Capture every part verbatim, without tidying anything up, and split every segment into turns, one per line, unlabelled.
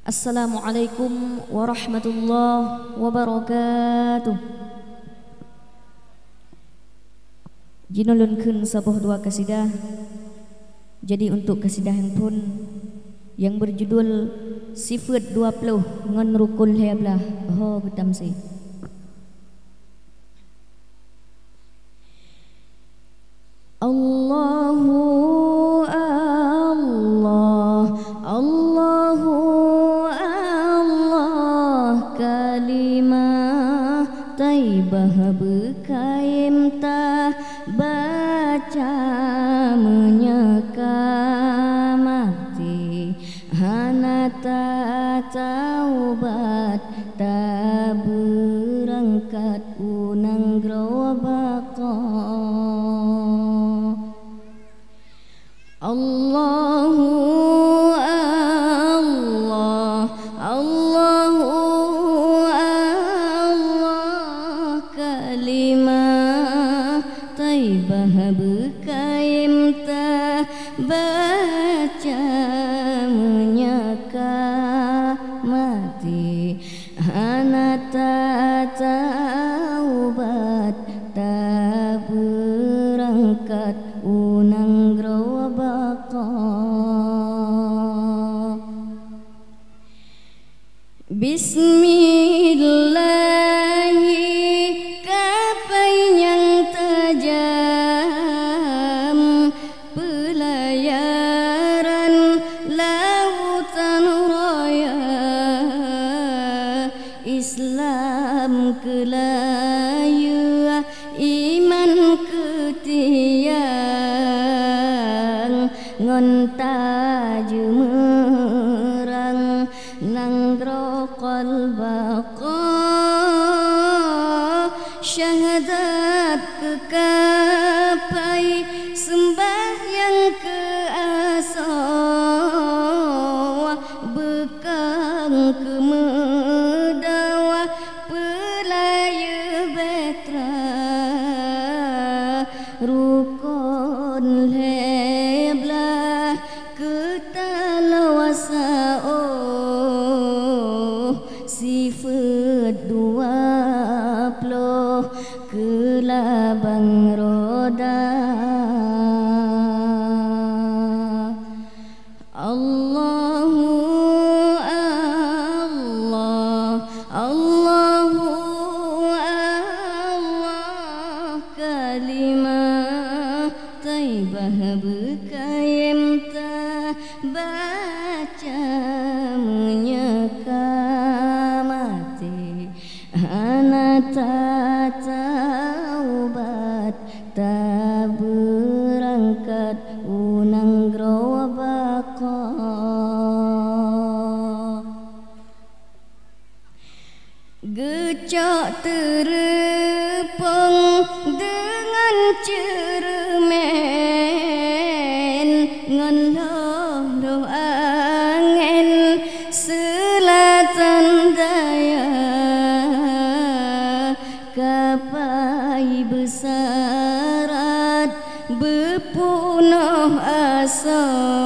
Assalamualaikum warahmatullahi wabarakatuh. Jinulunkeun sabuh dua kasidah. Jadi untuk kasidah pun yang berjudul Sifat dua puluh ngan rukun heblah. Oh betam sih. Allahu Allah, Allahu Allah, kalimah taibah bekaim tah baca menyeka mati hanata taubat ta berangkat unang grobaka. Allahu Allah, Allahu Allah, kalimah taibah bekaim tah baca menyaka mati hanata taubat ta berangkat unang grobaka. Bismillahi kapai yang tajam pelayaran lautan raya Islam kelaya iman ketiang ngonta jemerang nanggro qalbaqa syahadat kekapai sembahyang ke asa bekang ke medawa pelaya betra rukun heblah ketalawasa oh sifat dua puluh kelabang roda. Allahu Allah, Allahu Allah, kalimah taibah bekaim tah baca menyeka mati hanata taubat ta berangkat unang grobaka. Gecok terepung dengan cermen ngan loh angin selatan daya kapai besarat bepunoh asa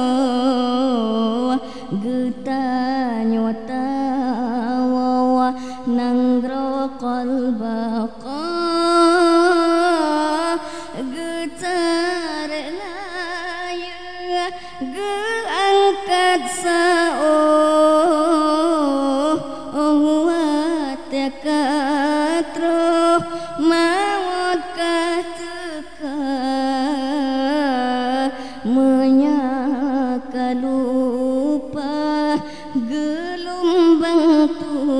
getanya tawa nanggro qalbaqa getar laya geangkat sao oh watakatro maut kateka menyaka lupa gelombang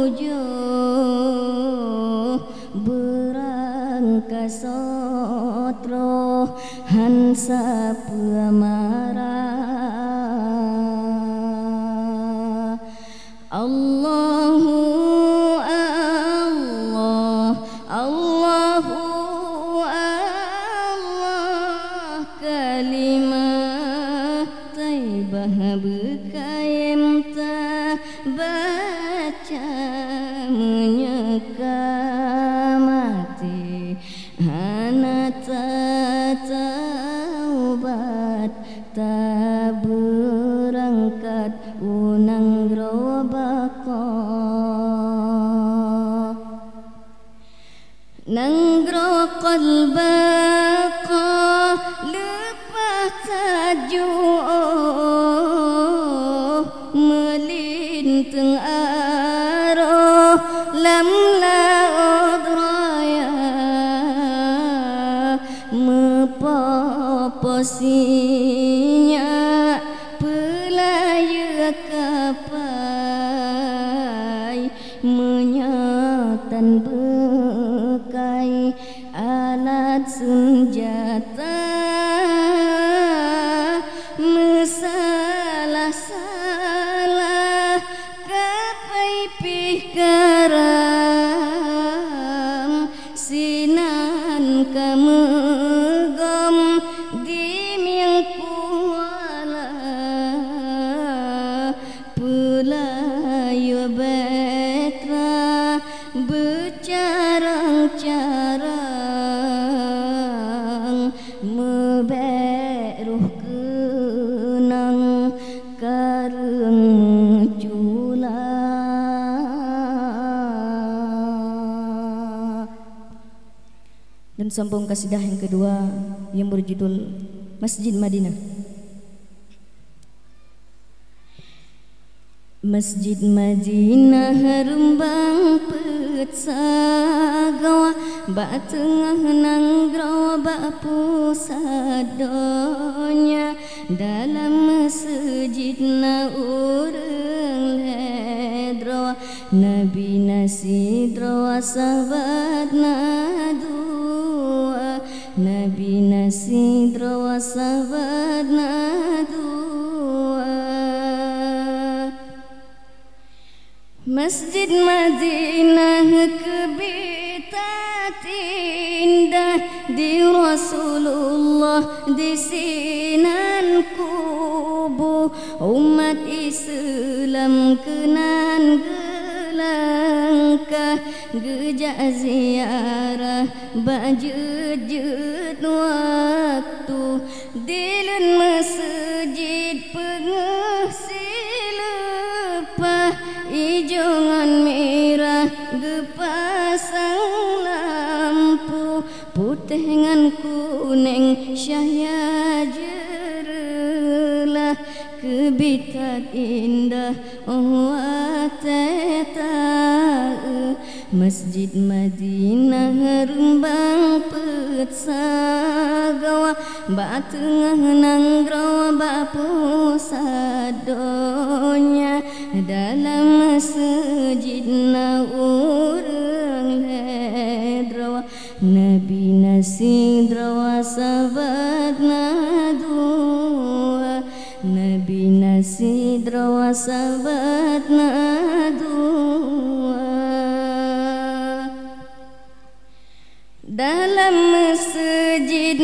tujuh berangkas sotro hansa pemara. Allahu Allah, Allahu Allah, kalimah taibah bekaim tah baca menyeka mati hanata taubat ta berangkat unang grobak. salah kapai pikaram sinan kamegom dimyang kuala pelayu betra becarang-carang meberuh kenang kareng cula. Dan sambung kasidah yang kedua yang berjudul Masjid Madinah. Masjid Madinah rembang petsagawa ba tengah nanggrawa ba pusat donya dalam masjid na urang ledrawa Nabi nasidra sahabat na dua Nabi nasidra sahabat na dua. Masjid Madinah kebitat indah di Rasulullah di sinan kubu umat Islam kenan gelangkah gejak ziarah bajut-jut waktu dilun masjid pengisi lepah ijongan merah gepasang lampu putih ngan kuning syahya jerelah kebitat indah wateta Masjid Madinah rembang petsagawa ba tengah nanggrawa ba pusat donya dalam masjid na urang ledrawa Nabi nasidra sahabat na dua Nabi nasidra sahabat na dua. Dalam masjid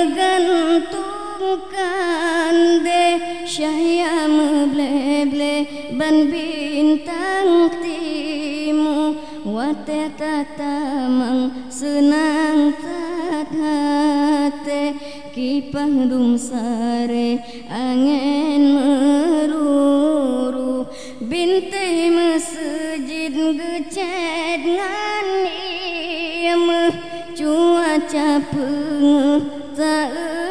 megantungkan deh syahya meble-ble ban bintang timu wate tatamang senang tat hate kipah dum sare angin meruru bintai masjid gecet ngan iemeh cuaca pengeh tak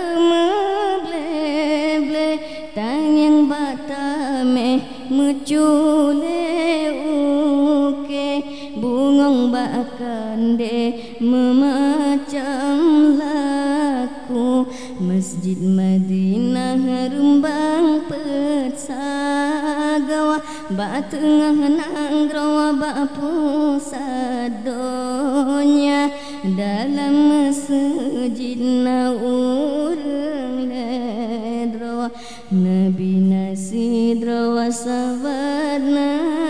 meble-ble tanyang batame mencule uke bungong bakande memacam laku Masjid Madinah rembang petsagawa ba tengah nanggrawa ba pusat donya dalam masjid na urang ledrawa Nabi nasidra sahabat na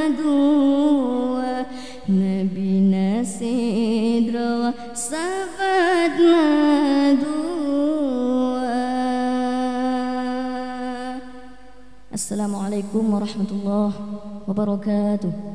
dua Nabi nasidra sahabat na dua. Assalamualaikum warahmatullahi wabarakatuh.